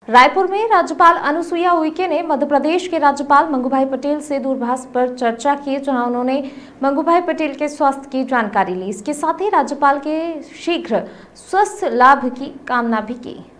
रायपुर में राज्यपाल अनुसुईया उइके ने मध्य प्रदेश के राज्यपाल मंगूभाई पटेल से दूरभाष पर चर्चा की, जहां उन्होंने मंगूभाई पटेल के स्वास्थ्य की जानकारी ली। इसके साथ ही राज्यपाल के शीघ्र स्वस्थ लाभ की कामना भी की।